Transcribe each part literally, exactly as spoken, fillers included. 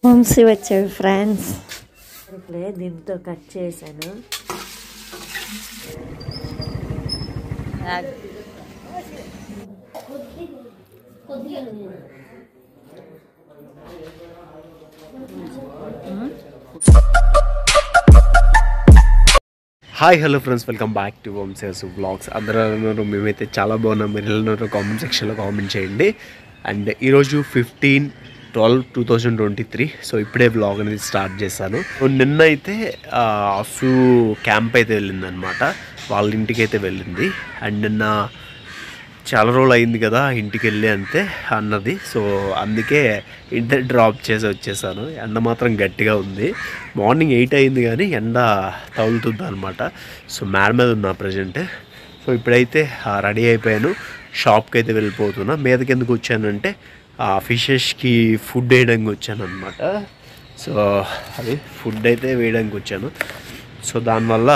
వంశీ వచ్చాడు ఫ్రెండ్స్. ఇప్పుడే దీంతో కట్ చేశాను. Hi hello friends, welcome back to Vamshi's vlogs. అందరూ ఉన్నారు, మేమైతే చాలా బాగున్నాం. మీరు ఉన్నారు కామెంట్ సెక్షన్లో కామెంట్ చేయండి. అండ్ ఈరోజు fifteen twelve two thousand twenty three so ఇప్పుడే వ్లాగ్ అనేది స్టార్ట్ చేశాను. నిన్న అయితే అసు క్యాంప్ అయితే వెళ్ళిందనమాట, వాళ్ళ ఇంటికి అయితే వెళ్ళింది. అండ్ నిన్న చాలా రోజులు అయింది కదా ఇంటికి వెళ్ళి అంతే అన్నది. సో అందుకే ఇంటర్ డ్రాప్ చేసి వచ్చేసాను. ఎండ మాత్రం గట్టిగా ఉంది. మార్నింగ్ ఎయిట్ అయింది కానీ ఎండ తగులుతుంది అనమాట. సో మేడ మీద ఉన్నా ప్రజెంట్. సో ఇప్పుడైతే రెడీ అయిపోయాను, షాప్కి అయితే వెళ్ళిపోతున్నా. మీదకి ఎందుకు వచ్చానంటే ఫిషెస్కి ఫుడ్ వేయడానికి వచ్చాను అనమాట. సో అది ఫుడ్ అయితే వేయడానికి వచ్చాను. సో దానివల్ల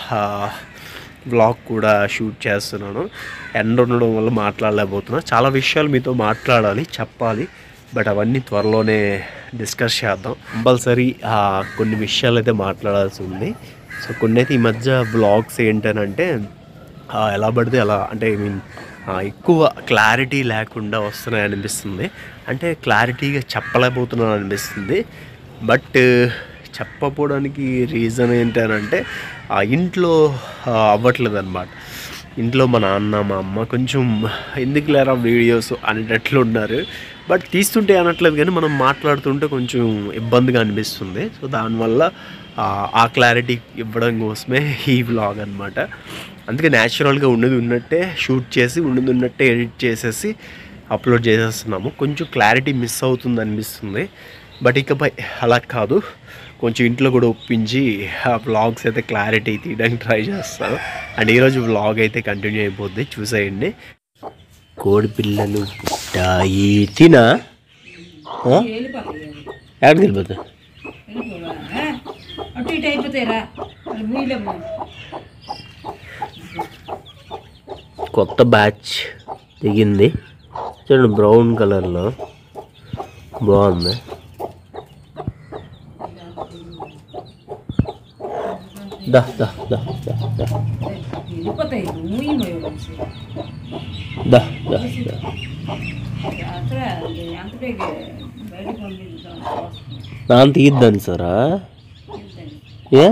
వ్లాగ్ కూడా షూట్ చేస్తున్నాను. ఎండ ఉండడం వల్ల మాట్లాడలేకపోతున్నా. చాలా విషయాలు మీతో మాట్లాడాలి, చెప్పాలి, బట్ అవన్నీ త్వరలోనే డిస్కస్ చేద్దాం. కంపల్సరీ కొన్ని విషయాలు అయితే మాట్లాడాల్సి ఉంది. సో కొన్ని అయితే ఈ మధ్య వ్లాగ్స్ ఏంటనంటే ఎలా పడితే అలా, అంటే ఐ మీన్ ఎక్కువ క్లారిటీ లేకుండా వస్తున్నాయి అనిపిస్తుంది. అంటే క్లారిటీగా చెప్పలేకపోతున్నాను అనిపిస్తుంది. బట్ చెప్పకపోవడానికి రీజన్ ఏంటనంటే ఇంట్లో అవ్వట్లేదు అనమాట. ఇంట్లో మా నాన్న మా అమ్మ కొంచెం ఎందుకు లేరా వీడియోస్ అనేటట్లు ఉన్నారు. బట్ తీస్తుంటే అనట్లేదు కానీ మనం మాట్లాడుతుంటే కొంచెం ఇబ్బందిగా అనిపిస్తుంది. సో దానివల్ల ఆ క్లారిటీ ఇవ్వడం కోసమే ఈ వ్లాగ్ అనమాట. అందుకే న్యాచురల్గా ఉన్నది ఉన్నట్టే షూట్ చేసి ఉన్నది ఉన్నట్టే ఎడిట్ చేసేసి అప్లోడ్ చేసేస్తున్నాము. కొంచెం క్లారిటీ మిస్ అవుతుంది అనిపిస్తుంది. బట్ ఇకపై అలా కాదు, కొంచెం ఇంట్లో కూడా ఒప్పించి ఆ వ్లాగ్స్ అయితే క్లారిటీ తీయడానికి ట్రై చేస్తాను. అండ్ ఈరోజు వ్లాగ్ అయితే కంటిన్యూ అయిపోద్ది, చూసేయండి. కోడి పిల్లలు పుట్టాయి తినా ఎక్కడికి వెళ్ళిపోతా కొత్త బ్యాచ్ దిగింది చూడండి, బ్రౌన్ కలర్లో బాగుంది. దా దా దా దా దా దా దా నాన్న తీద్దాను సారా. ఏ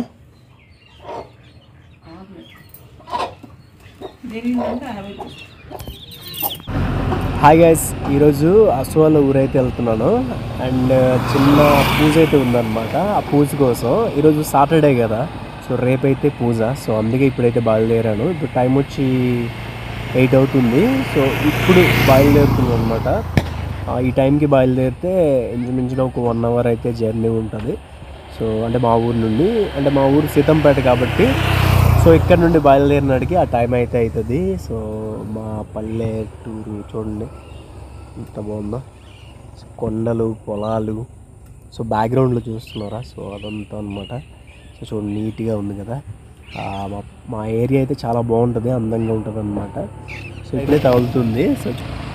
హాయ్ గైస్, ఈరోజు అసోల ఊరైతే వెళ్తున్నాను. అండ్ చిన్న పూజ అయితే ఉందన్నమాట. ఆ పూజ కోసం ఈరోజు సాటర్డే కదా, సో రేపైతే పూజ. సో అందుకే ఇప్పుడైతే బయలుదేరాను. ఇప్పుడు టైం వచ్చి ఎయిట్ అవుతుంది. సో ఇప్పుడు బయలుదేరుతున్నాను అనమాట. ఈ టైంకి బయలుదేరితే ఇంచుమించుగా ఒక వన్ అవర్ అయితే జర్నీ ఉంటుంది. సో అంటే మా ఊరు నుండి, అంటే మా ఊరు సీతంపేట కాబట్టి సో ఇక్కడ నుండి బయలుదేరినాడికి ఆ టైం అయితే అవుతుంది. సో మా పల్లెటూరు చూడండి ఎంత బాగుందో, కొండలు పొలాలు. సో బ్యాక్గ్రౌండ్లో చూస్తున్నారా, సో అదంతా అనమాట. సో చూడండి నీట్గా ఉంది కదా. మా ఏరియా అయితే చాలా బాగుంటుంది, అందంగా ఉంటుంది అనమాట. సో ఇప్పుడే తగులుతుంది. So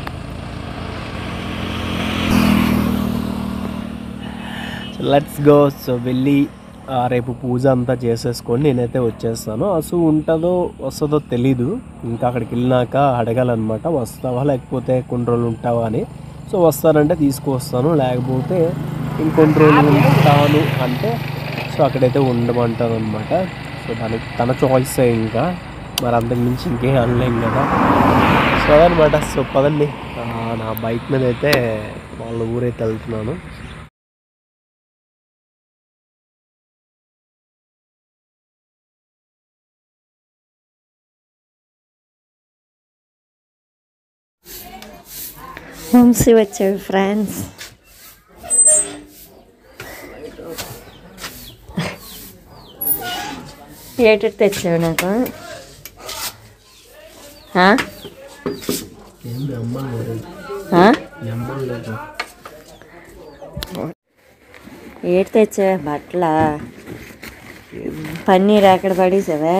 let's go. సో వెళ్ళి రేపు పూజ అంతా చేసేసుకొని నేనైతే వచ్చేస్తాను. అసలు ఉంటుందో వస్తుందో తెలీదు, ఇంకా అక్కడికి వెళ్ళినాక అడగాలన్నమాట. వస్తావా లేకపోతే కొన్ని రోజులు ఉంటావా అని. సో వస్తానంటే తీసుకువస్తాను, లేకపోతే ఇంకొన్ని రోజులు ఉంటాను అంటే సో అక్కడైతే ఉండమంటాను అనమాట. సో దానికి తన చాయిస్ ఇంకా, మరి అంతకు మించి ఇంకేం అనలేం కదా. సో అదనమాట. సో పదండి, నా బైక్ మీద అయితే వాళ్ళ ఊరైతే వెళ్తున్నాను. వంశీ వచ్చాడు ఫ్రెండ్స్. ఏటు తెచ్చావు నాకు? ఏటు తెచ్చావా? బట్టల పన్నీర్ ఎక్కడ పడేసావా?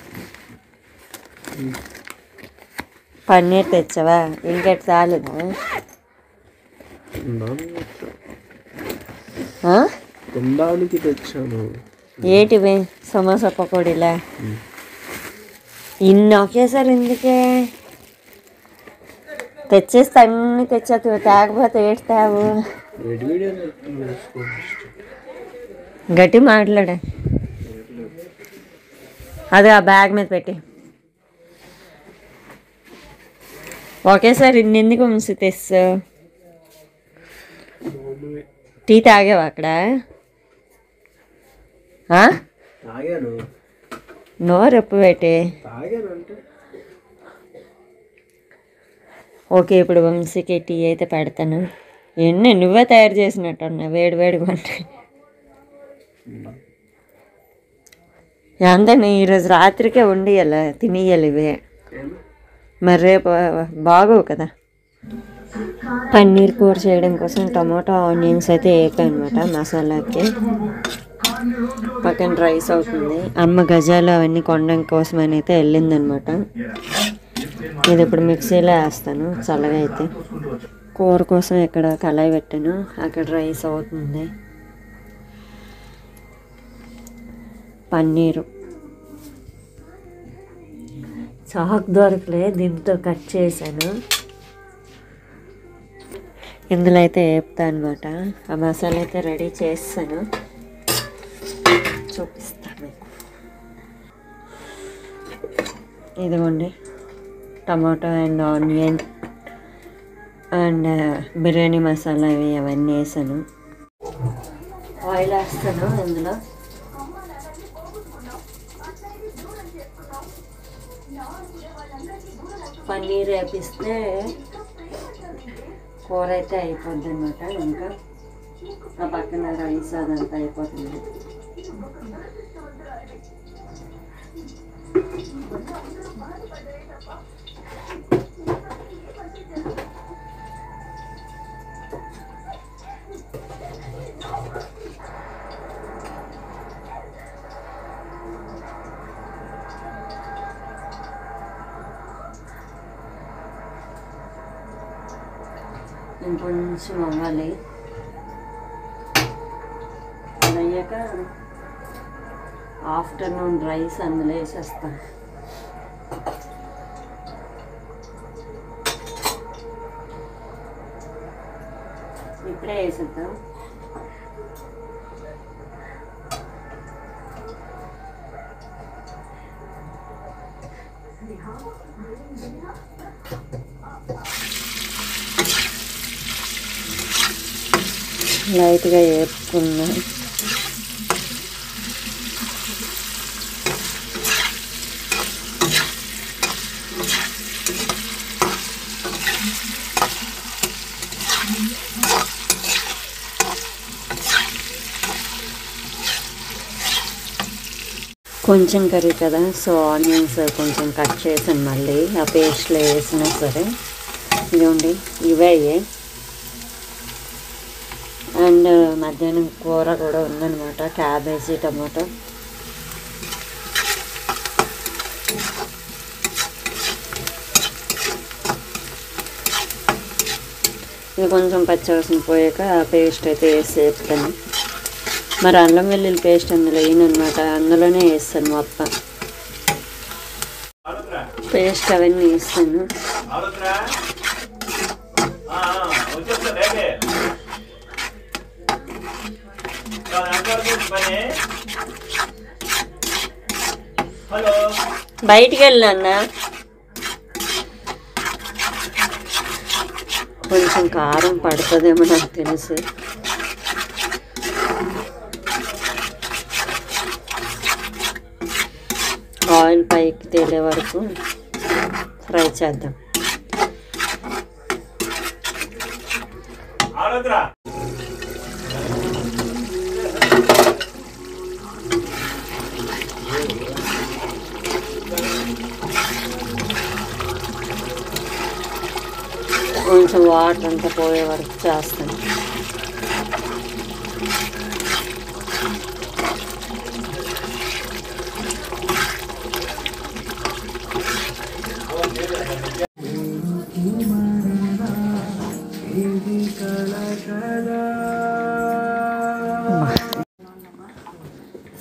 పన్నీర్ తెచ్చావా? ఇంకెట్ చాలేదా? తినడానికి తెచ్చాను. ఏటివి? సమోసా పకోడీలా? ఇన్ని ఒకేసారి ఎందుకే తెచ్చేస్తే అన్నీ తెచ్చేస్తావు, తేకపోతే ఏడుతావు. గట్టి మాట్లాడే అదే ఆ బ్యాగ్ మీద పెట్టి ఒకేసారి ఇన్ని ఎందుకు ఉంచి తెస్తావు? టీ తాగావా అక్కడ? నోరెప్పు పెట్టి. ఓకే, ఇప్పుడు వంశీకి టీ అయితే పెడతాను. ఎన్ని నువ్వే తయారు చేసినట్టు అన్నా వేడి వేడిగా ఉంటాయి. అంతే, ఈరోజు రాత్రికే ఉండియాలి, తినియాలి ఇవే, మరి రేపు బాగోవు కదా. పన్నీర్ కూర చేయడం కోసం టమాటో ఆనియన్స్ అయితే వేపాయి అనమాట మసాలాకి. పక్కన రైస్ అవుతుంది. అమ్మ గజాలు అవన్నీ కొనడం కోసం అని అయితే వెళ్ళిందనమాట. ఇది ఇప్పుడు మిక్సీలో వేస్తాను చల్లగా అయితే. కూర కోసం ఇక్కడ కళాయి పెట్టాను, అక్కడ రైస్ అవుతుంది. పన్నీరు చాక్ దొరకలే, దీంతో కట్ చేశాను. ఇందులో అయితే వేపుతా అనమాట. ఆ మసాలా అయితే రెడీ చేస్తాను, చూపిస్తాను మీకు. ఇదిగోండి tomato and onion and biryani masala ఇవి అవన్నీ వేసాను. ఆయిల్ వేస్తాను ఇందులో. పన్నీర్ వేపిస్తే కూర అయితే అయిపోద్ది అనమాట. ఇంకా ఆ పక్కన రైస్ అదంతా అయిపోతుంది. ఇంకొంచెం అవ్వాలి. అది అయ్యాక ఆఫ్టర్నూన్ రైస్ అందులో వేసేస్తాను. ఇప్పుడే వేసేద్దాం. లైట్గా వేపుకున్నా. కొంచెం కర్రీ కదా, సో ఆనియన్స్ కొంచెం కట్ చేసాను మళ్ళీ ఆ పేస్ట్లో వేసినా సరే. ఇదిగోండి ఇవే. అండ్ మధ్యాహ్నం కూర కూడా ఉందన్నమాట, క్యాబేజీ టమాటో. ఇది కొంచెం పచ్చివాసన పోయాక ఆ పేస్ట్ అయితే వేసి వేపుతాను. మరి అల్లం వెల్లుల్లి పేస్ట్ అందులో వేయనమాట, అందులోనే వేస్తాను మొత్తం పేస్ట్ అవన్నీ వేస్తాను. బయటికి వెళ్ళన్నా కొంచెం కారం పడుతుందేమో నాకు తెలుసు. ఆయిల్ పైకి తేలే వరకు ఫ్రై చేద్దాం. కొంచెం వాటర్ అంతా పోయే వరకు చేస్తాను.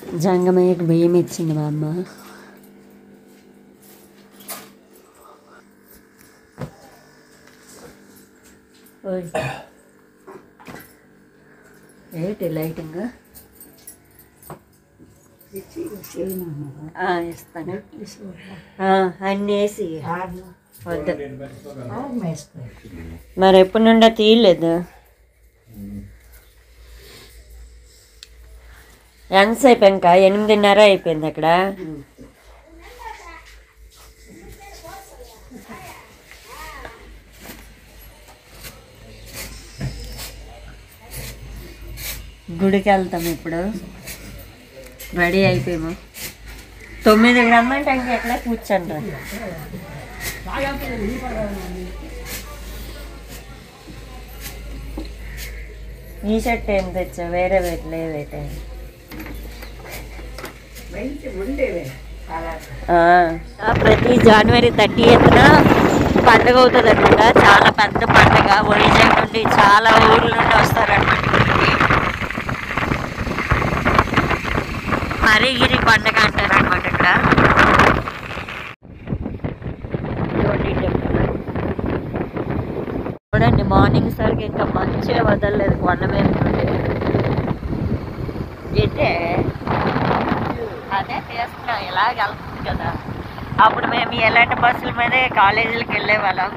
జంగమయ్యకు బియ్యం ఇచ్చింది మా అమ్మ. ఏంటి లైటింగ్ ఇస్తాను అన్నీ వేసి వద్దు. మరి ఎప్పటి నుండో తీయలేదు. ఎంతసేపు ఇంకా ఎనిమిదిన్నర అయిపోయింది అక్కడ. గుడికి వెళ్తాం ఇప్పుడు. రెడీ అయిపోయాము. తొమ్మిదికి రమ్మంటే ఇంక ఎక్కడ కూర్చోండి. ఈ షర్ట్ ఏం తెచ్చా? వేరే లేదైతే ప్రతి జనవరి థర్టీ ఎయిత్న పండుగ అవుతుంది అనమాట. చాలా పెద్ద పండుగ. వైజాగ్ నుండి చాలా ఊర్ల నుండి వస్తారనమాట. హరిగిరి పండుగ అంటారు అనమాట ఇక్కడ. చూడండి మార్నింగ్ సరికి ఇంకా మంచిగా వదలలేదు కొండ మీద నుండి. అయితే అదే చేస్తున్నాం, ఇలాగ వెళ్తుంది కదా. అప్పుడు మేము ఎలాంటి బస్సుల మీదే కాలేజీలకు వెళ్ళేవాళ్ళం.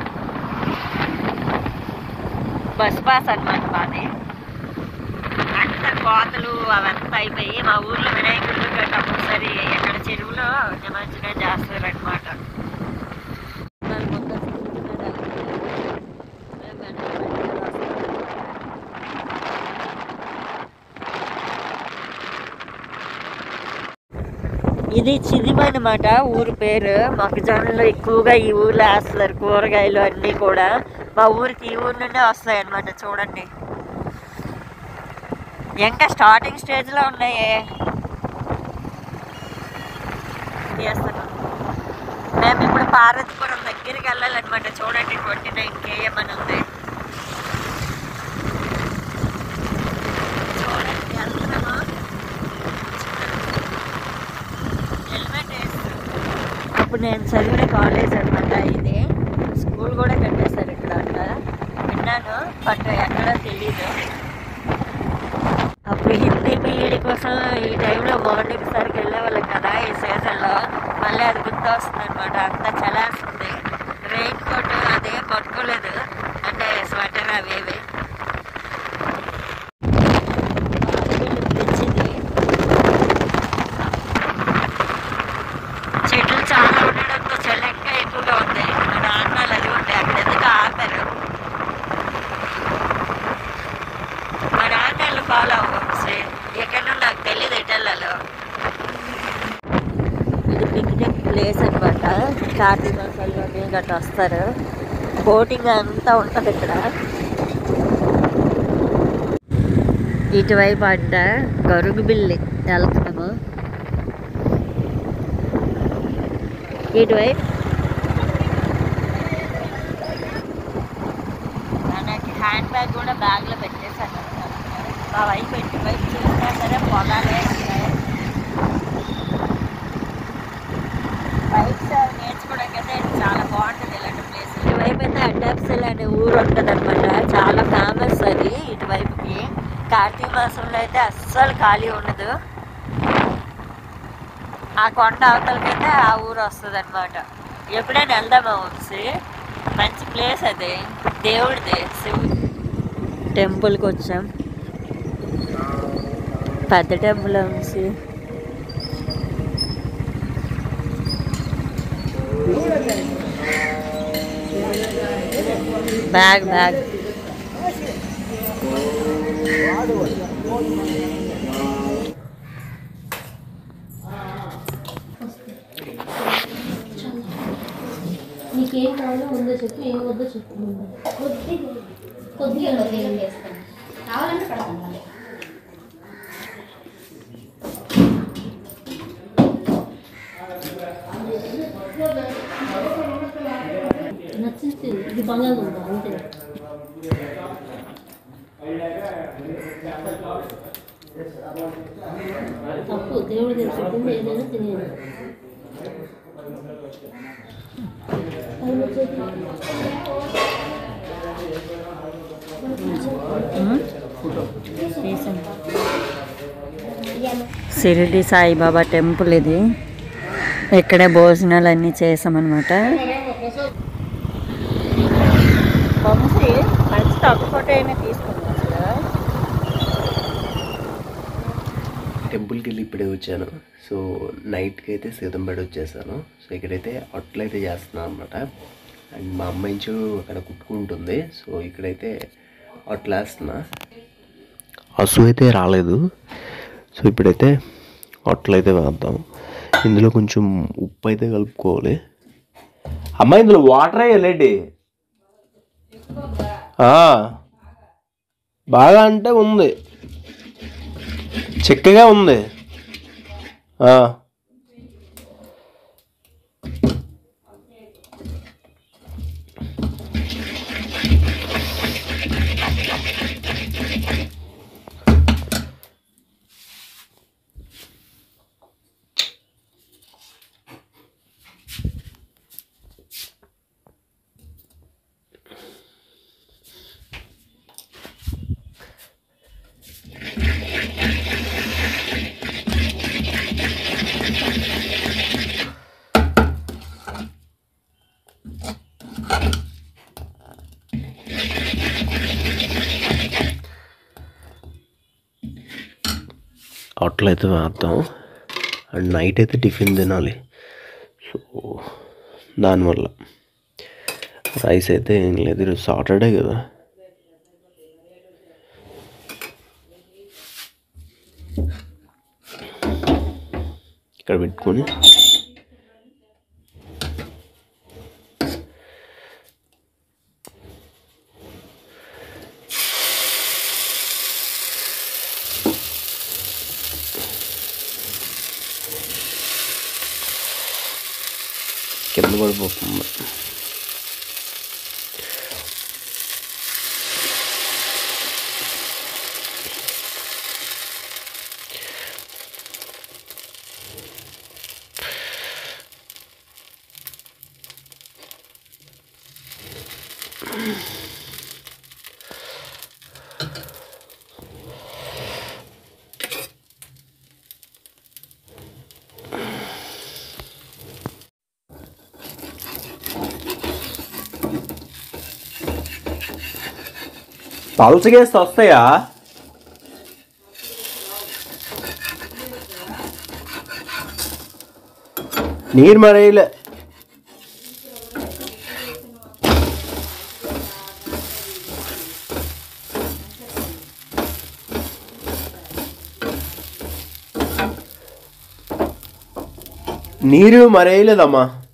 బస్ పాస్ అనమాట మాది. అంత కోతలు అవంతా అయిపోయి మా ఊర్లో వినాయకుడు కంపల్సరీ ఎక్కడ చెరువులో నిమజ్జనం చేస్తారనమాట. ఇది చిదిమ అనమాట ఊరు పేరు. మొక్కజొన్నలు ఎక్కువగా ఈ ఊర్లో వేస్తారు. కూరగాయలు అన్నీ కూడా మా ఊరికి ఈ ఊరు నుండే వస్తాయి అన్నమాట. చూడండి ఇంకా స్టార్టింగ్ స్టేజ్లో ఉన్నాయి. చేస్తున్నాం మేము ఇప్పుడు పార్వతీపురం దగ్గరికి వెళ్ళాలన్నమాట. చూడండి ట్వంటీ నైన్ కేఎం అని ఉంది. చూడండి వెళ్తున్నాము. హెల్మెట్ వేస్తాం. అప్పుడు నేను చదివిన కాలేజ్ అనమాట ఇది. స్కూల్ కూడా కట్టేస్తారు ఇక్కడ అంట విన్నాను, బట్ ఎక్కడో తెలీదు. అప్పుడు హిందీ బీఈడి కోసం ఈ టైంలో మార్నింగ్ సరికి వెళ్ళేవాళ్ళం కదా ఈ సీజన్లో. మళ్ళీ అది గుర్తు వస్తుంది అనమాట. అంతా చలాస్తుంది. రెయిన్ కోట్ అదే పట్టుకోలేదు, అంటే స్వెటర్ అవేవి తెచ్చింది. చెట్లు చాలా ఉండడంతో చలి ఇంకా ఎక్కువగా ఉంది. మా నాన్నలు అది ఉంటాయి అక్కడ ఎందుకు ఆపారు. మా నాన్నలు ఫాలో అవ్వచ్చు. ఎక్కడో నాకు తెలియదు ఎటెళ్ళలో. ఇది పిక్నిక్ ప్లేస్ అనమాట. కార్తీక మాసాల్లోనే గట్రా వస్తారు. బోటింగ్ అంతా ఉంటుంది ఇక్కడ. ఇటువైపు అంట గరుగుబిల్లి వెళ్తున్నాము. ఇటువైపు మనకి హ్యాండ్ బ్యాగ్ కూడా బ్యాగ్లో పెట్టేసాను. ఆ వైపు ఇటువైపు చూసినా సరే పొలాలే ఉంటాయి. బైక్స్ నేర్చుకోవడానికి అయితే చాలా బాగుంటుంది ఇలాంటి ప్లేస్. ఇటువైపు అయితే అడ్డాప్సిల్ అనే ఊరు ఉంటుంది అనమాట. చాలా ఫేమస్ అది ఇటువైపుకి. కార్తీక మాసంలో అయితే అస్సలు ఖాళీ ఉండదు. ఆ కొండ అవతలకైతే ఆ ఊరు వస్తుంది అనమాట. ఎప్పుడైనా వెళ్దామా వంశీ? మంచి ప్లేస్ అది. దేవుడిది, శివుడి టెంపుల్కి వచ్చాం. పెద్ద టెంపుల్ వంశీ. బ్యాగ్ బ్యాగ్ నీకేం కావాలో ముందే చెప్పు, ఏం వద్దో చెప్పు. కొద్దిగా కొద్దిగా ఏం చేస్తాను కావాలంటే పడతాను. నచ్చింది ఇది బంగాళదుంప అంతే. తప్పు దేవుడు తెచ్చుకుంటుంది ఏదైనా తినేది. షిరిడి సాయిబాబా టెంపుల్ ఇది. ఇక్కడే భోజనాలు అన్నీ చేసామన్నమాట. టెంపుల్కి వెళ్ళి ఇప్పుడే వచ్చాను. సో నైట్కి అయితే సీతంపేట వచ్చేసాను. సో ఇక్కడైతే అట్లు అయితే చేస్తున్నాను అనమాట. అండ్ మా అమ్మాయించు అక్కడ కుట్టుకుంటుంది. సో ఇక్కడైతే అట్లు వేస్తున్నా. అసు అయితే రాలేదు. సో ఇప్పుడైతే అట్లు అయితే వేద్దాం. ఇందులో కొంచెం ఉప్పు అయితే కలుపుకోవాలి. అమ్మాయి ఇందులో వాటర్ వేయాలేంటి? బాగా అంటే ఉంది, చిక్కగా ఉంది. అట్లయితే వేద్దాం. అండ్ నైట్ అయితే టిఫిన్ తినాలి. సో దానివల్ల రైస్ అయితే ఏం లేదు. ఈరోజు సాటర్డే కదా. ఇక్కడ పెట్టుకొని కింద పడిపోతుంది. పలుచగేస్తే వస్తాయా? నీరు మరేలే. నీరు మరేయలేదమ్మా.